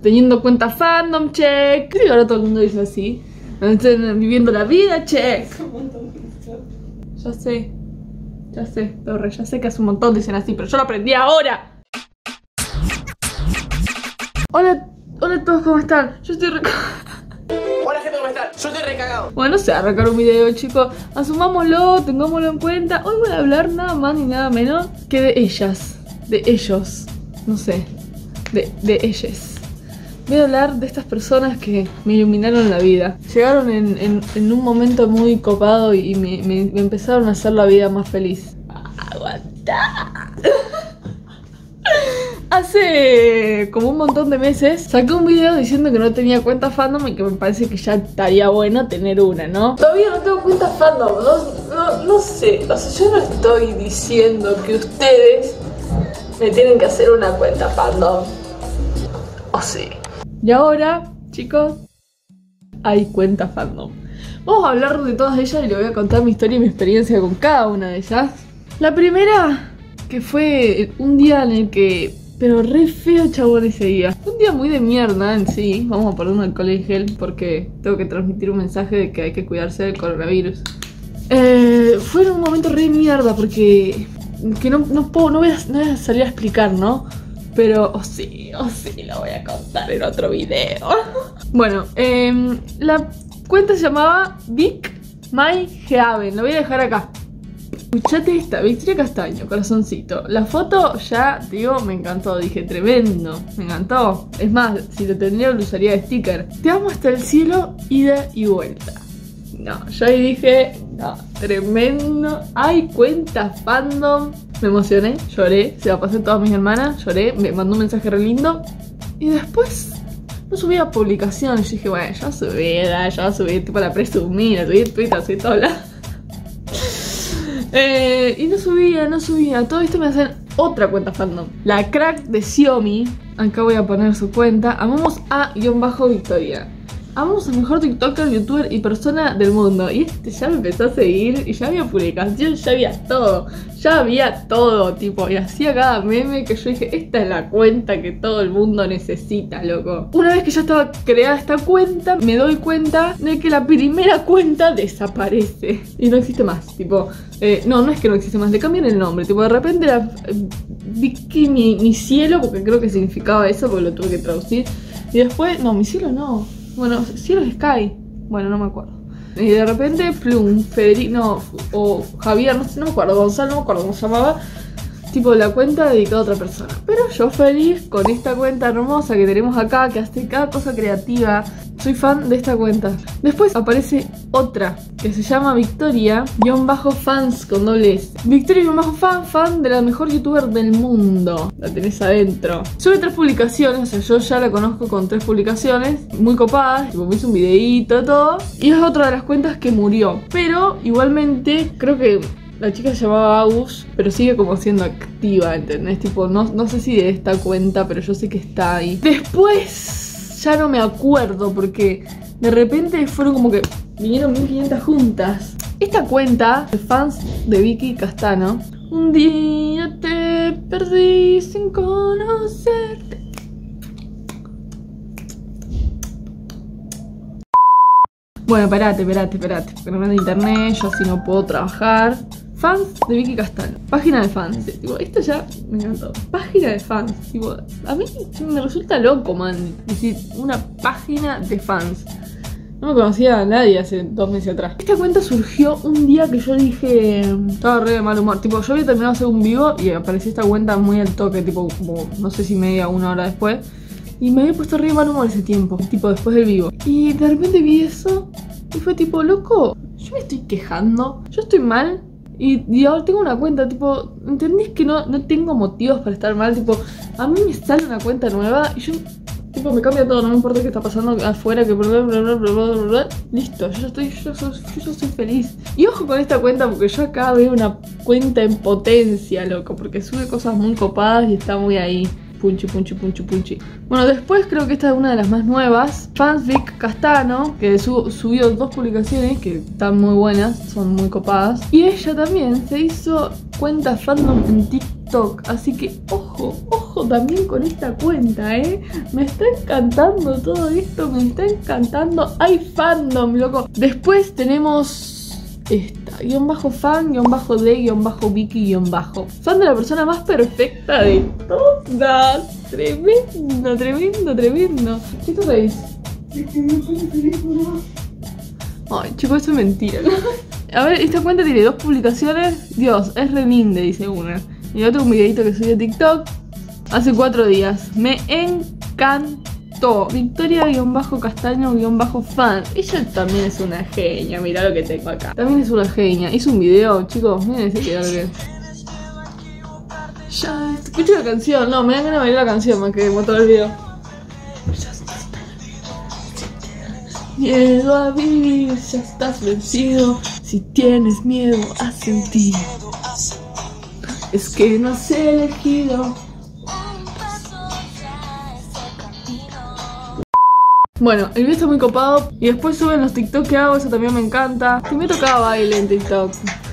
Teniendo cuenta fandom, check. Creo que ahora todo el mundo dice así. Viviendo la vida, check. Ya sé. Ya sé, Torre, ya sé que hace un montón dicen así, pero yo lo aprendí ahora. Hola a todos, ¿cómo están? Yo estoy Hola gente, ¿cómo están? Yo estoy recagado. Bueno, no sé, arrancar un video, chicos. Asumámoslo, tengámoslo en cuenta. Hoy voy a hablar nada más ni nada menos que de ellas. De ellos. No sé. De ellas. Voy a hablar de estas personas que me iluminaron la vida. Llegaron en un momento muy copado y me empezaron a hacer la vida más feliz. ¡Aguanta! Hace como un montón de meses saqué un video diciendo que no tenía cuenta fandom y que me parece que ya estaría bueno tener una, ¿no? Todavía no tengo cuenta fandom, no sé. O sea, yo no estoy diciendo que ustedes me tienen que hacer una cuenta fandom. O sí. Y ahora, chicos, hay cuenta fandom. Vamos a hablar de todas ellas y les voy a contar mi historia y mi experiencia con cada una de ellas. La primera, que fue un día en el que... Pero re feo, chabón, ese día. Un día muy de mierda en sí. Vamos a poner un alcohol en gel porque tengo que transmitir un mensaje de que hay que cuidarse del coronavirus. Fue un momento re mierda porque... Que no voy a salir a explicar, ¿no? Pero, sí, lo voy a contar en otro video. Bueno, la cuenta se llamaba Vic My Heaven. Lo voy a dejar acá. Escuchate esta, Victoria Castaño, corazoncito. La foto ya, digo, me encantó. Dije, tremendo, me encantó. Es más, si lo tendría lo usaría de sticker. Te amo hasta el cielo, ida y vuelta. No, yo ahí dije, no, tremendo. Hay cuenta fandom. Me emocioné, lloré, se la pasé a todas mis hermanas, lloré, me mandó un mensaje re lindo. Y después no subía publicaciones. Yo dije, bueno, ya subí, tipo la presumí, la subí en Twitter, subí todo la... y no subía. Todo esto me hacen otra cuenta fandom. La crack de Xiaomi. Acá voy a poner su cuenta. Amamos a _Victoria. Amamos al mejor TikToker, youtuber y persona del mundo. Y este ya me empezó a seguir y ya había publicación, ya había todo, tipo, y hacía cada meme que yo dije, esta es la cuenta que todo el mundo necesita, loco. Una vez que ya estaba creada esta cuenta, me doy cuenta de que la primera cuenta desaparece y no existe más, tipo, no es que no existe más, le cambian el nombre, tipo, de repente era Vicky mi cielo, porque creo que significaba eso, porque lo tuve que traducir, y después, no, mi cielo no. Bueno, cielo es Sky. Bueno, no me acuerdo. Y de repente, Plum, Federico, no, o Javier, no me acuerdo, Gonzalo, no me acuerdo cómo se llamaba. Tipo, la cuenta dedicada a otra persona. Pero yo feliz con esta cuenta hermosa que tenemos acá, que hace cada cosa creativa. Soy fan de esta cuenta. Después aparece otra, que se llama Victoria_fans con doble S. Victoria_fan de la mejor youtuber del mundo. La tenés adentro. Sube 3 publicaciones, o sea, yo ya la conozco con 3 publicaciones. Muy copadas, tipo, me hizo un videíto, todo. Y es otra de las cuentas que murió. Pero, igualmente, creo que... La chica se llamaba Agus, pero sigue como siendo activa, ¿entendés? Tipo, no sé si de esta cuenta, pero yo sé que está ahí. Después ya no me acuerdo porque de repente fueron como que vinieron 1500 juntas. Esta cuenta de fans de Vicky Castano. Un día te perdí sin conocerte. Bueno, espérate, porque no me da internet, yo así no puedo trabajar. Fans de Vicky Castano. Página de fans. Tipo, esto ya me encantó. Página de fans. Tipo, a mí me resulta loco, man. Decir, una página de fans. No me conocía a nadie hace 2 meses atrás. Esta cuenta surgió un día que yo dije... Estaba re de mal humor. Tipo, yo había terminado de hacer un vivo y apareció esta cuenta muy al toque. Tipo, como, no sé si media, 1 hora después. Y me había puesto re de mal humor ese tiempo. Tipo, después del vivo. Y de repente vi eso. Y fue tipo, loco, yo me estoy quejando. Yo estoy mal. Y ahora tengo una cuenta, tipo, ¿entendés que no tengo motivos para estar mal? Tipo, a mí me sale una cuenta nueva y yo, tipo, me cambia todo, no me importa qué está pasando afuera, que listo, yo soy feliz. Y ojo con esta cuenta porque yo acá veo una cuenta en potencia, loco, porque sube cosas muy copadas y está muy ahí. Punchi. Bueno, después creo que esta es una de las más nuevas. Fans Vic Castano, que subió 2 publicaciones que están muy buenas, son muy copadas. Y ella también se hizo cuenta fandom en TikTok. TikTok. Así que ojo también con esta cuenta, me está encantando todo esto, me está encantando. Hay fandom, loco. Después tenemos esta, _fan, _de, _Vicky, _. Fan de la persona más perfecta de todas. Tremendo. ¿Qué te reís? Ay, chicos, eso es mentira. A ver, esta cuenta tiene 2 publicaciones. Dios, es re linda, dice una. Y otro un videito que subí a TikTok hace 4 días. Me encantó. Victoria_castaño_fan. Ella también es una genia. Mirá lo que tengo acá. También es una genia. Hizo un video, chicos. Miren ese video que... Ya, escucho la canción. No, me dan ganas de bailar la canción más que todo el video. Miedo a vivir, ya estás vencido. Si tienes miedo a sentir, es que no has elegido. Bueno, el video está muy copado. Y después suben los TikTok que hago, eso también me encanta. Y me tocaba baile en TikTok.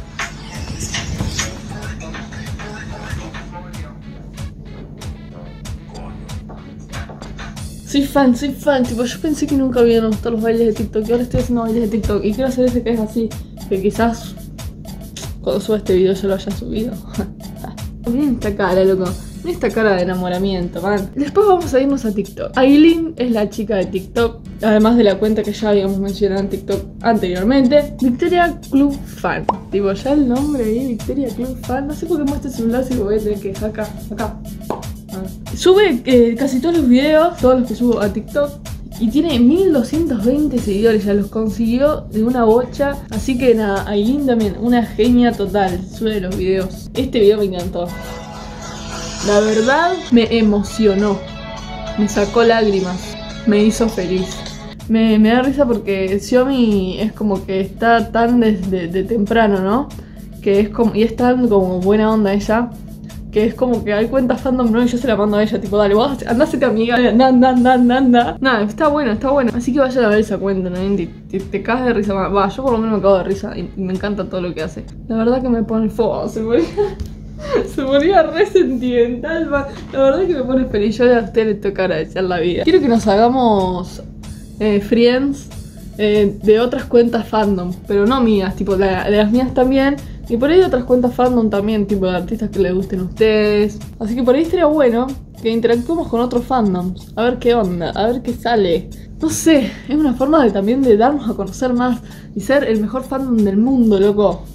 Soy fan, tipo, yo pensé que nunca habían gustado los bailes de TikTok y ahora estoy haciendo bailes de TikTok y quiero hacer ese que es así, que quizás cuando suba este video yo lo haya subido. Miren esta cara, loco, miren esta cara de enamoramiento, man. Después vamos a irnos a TikTok. Aileen es la chica de TikTok, además de la cuenta que ya habíamos mencionado en TikTok anteriormente. Victoria Club Fan, tipo, ya el nombre ahí, Victoria Club Fan. No sé por qué muestro el celular si lo voy a tener que dejar acá. Sube casi todos los videos, todos los que subo a TikTok. Y tiene 1220 seguidores, ya los consiguió de una bocha. Así que nada, Aileen también, una genia total, sube los videos. Este video me encantó. La verdad, me emocionó. Me sacó lágrimas, me hizo feliz. Me da risa porque Xiaomi es como que está tan desde temprano, ¿no? Que es como, y es tan como buena onda ella, que es como que hay cuentas fandom, ¿no? Y yo se la mando a ella, tipo, dale, vos andá a ser amiga. Nada, está bueno. Así que vayan a ver esa cuenta, ¿no? Te cagas de risa. Va, yo por lo menos me cago de risa y me encanta todo lo que hace. La verdad que me pone fuego, se ponía re sentimental, man. La verdad que me pone feliz. Yo a usted le toca agradecer la vida. Quiero que nos hagamos friends de otras cuentas fandom, pero no mías, tipo, de las mías también. Y por ahí otras cuentas fandom también, tipo de artistas que les gusten a ustedes. Así que por ahí estaría bueno que interactuemos con otros fandoms. A ver qué onda, a ver qué sale. No sé, es una forma de también de darnos a conocer más y ser el mejor fandom del mundo, loco.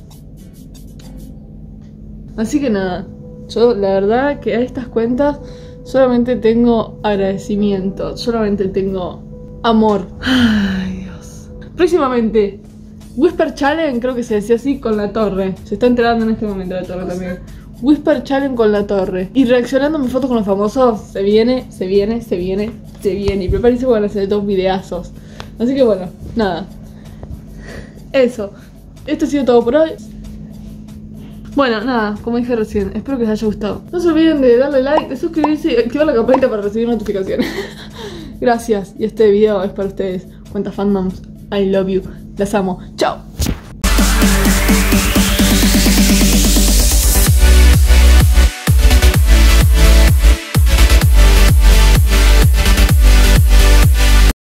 Así que nada, yo la verdad que a estas cuentas solamente tengo agradecimiento, solamente tengo amor. Ay, Dios. Próximamente Whisper Challenge, creo que se decía así, con la torre. Se está enterando en este momento la torre también. Whisper Challenge con la torre. Y reaccionando a mis fotos con los famosos. Se viene. Y prepárense para hacer 2 videazos. Así que bueno, nada. Eso. Esto ha sido todo por hoy. Bueno, nada, como dije recién, espero que les haya gustado. No se olviden de darle like, de suscribirse y activar la campanita para recibir notificaciones. Gracias, y este video es para ustedes. Cuentas fandoms, I love you. Las amo. Chao.